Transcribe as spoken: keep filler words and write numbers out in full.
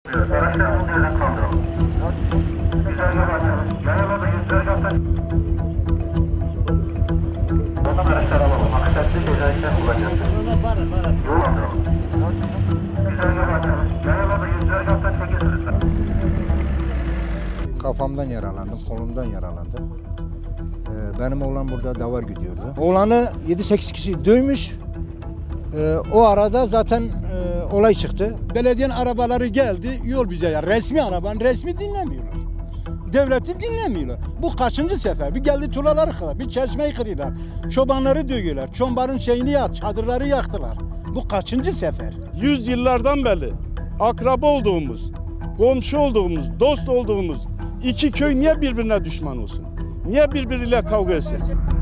Araçlar bu yerden kaldıralım. Güzergah açalım. Yaralı da güzergahta. Ondan araçlar alalım. Aksatlı ceza işlem kullanacağız. Yol aldıralım. Güzergah açalım. Yaralı da güzergahta çekilsin lütfen. Kafamdan yaralandım, kolumdan yaralandım. Ee, benim oğlan burada davar gidiyordu. Oğlanı yedi sekiz kişi dövmüş. Ee, o arada zaten e, olay çıktı. Belediyenin arabaları geldi, yol bize ya. Resmi arabanın resmi dinlemiyorlar. Devleti dinlemiyorlar. Bu kaçıncı sefer? Bir geldi tulaları kırdılar, bir çeşmeyi kırdılar. Çobanları dövüyorlar, çombarın şeyini yak, çadırları yaktılar. Bu kaçıncı sefer? Yüz yıllardan beri akraba olduğumuz, komşu olduğumuz, dost olduğumuz iki köy niye birbirine düşman olsun? Niye birbiriyle kavga etsin?